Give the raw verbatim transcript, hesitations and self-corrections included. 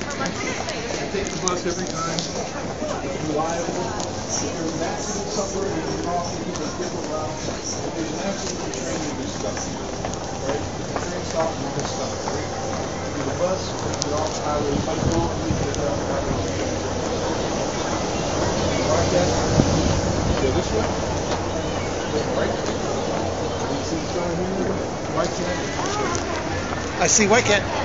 I take the bus every time. It's reliable. If there's an accident somewhere, you can off, you can take different routes. If there's an accident, the train will be stuck. Right? If the train stops, you'll get stuck. If the bus, when you're off the highway, you might go and leave it off the highway. Like that. Go this way. Go right. You see the sign here? Right hand. I see White Cat.